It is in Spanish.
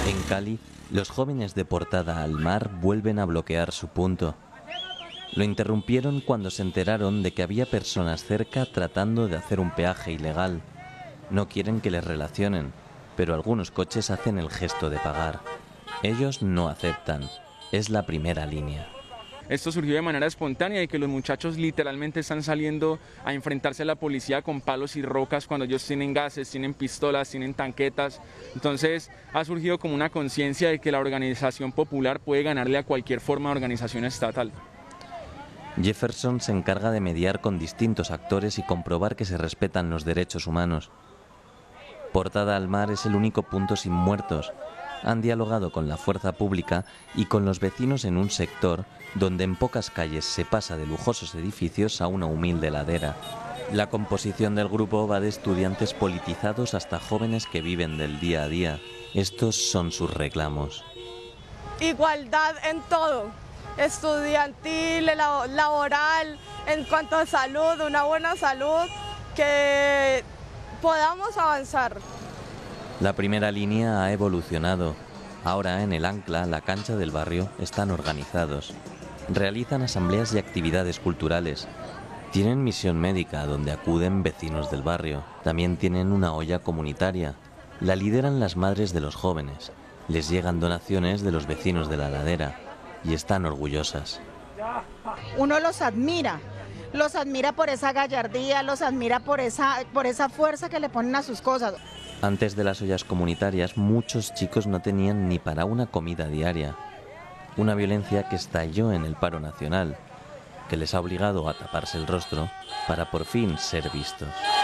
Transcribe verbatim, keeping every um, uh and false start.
En Cali, los jóvenes de Portada al Mar vuelven a bloquear su punto. Lo interrumpieron cuando se enteraron de que había personas cerca tratando de hacer un peaje ilegal. No quieren que les relacionen, pero algunos coches hacen el gesto de pagar. Ellos no aceptan. Es la primera línea. Esto surgió de manera espontánea y que los muchachos literalmente están saliendo a enfrentarse a la policía con palos y rocas cuando ellos tienen gases, tienen pistolas, tienen tanquetas. Entonces ha surgido como una conciencia de que la organización popular puede ganarle a cualquier forma de organización estatal. Jefferson se encarga de mediar con distintos actores y comprobar que se respetan los derechos humanos. Portada al Mar es el único punto sin muertos. Han dialogado con la fuerza pública y con los vecinos en un sector donde en pocas calles se pasa de lujosos edificios a una humilde ladera. La composición del grupo va de estudiantes politizados hasta jóvenes que viven del día a día. Estos son sus reclamos. Igualdad en todo, estudiantil, laboral, en cuanto a salud, una buena salud, que podamos avanzar. La primera línea ha evolucionado. Ahora en el Ancla, la cancha del barrio, están organizados. Realizan asambleas y actividades culturales. Tienen misión médica donde acuden vecinos del barrio. También tienen una olla comunitaria. La lideran las madres de los jóvenes. Les llegan donaciones de los vecinos de la ladera y están orgullosas. Uno los admira. Los admira por esa gallardía, los admira por esa, por esa fuerza que le ponen a sus cosas. Antes de las ollas comunitarias, muchos chicos no tenían ni para una comida diaria. Una violencia que estalló en el paro nacional, que les ha obligado a taparse el rostro para por fin ser vistos.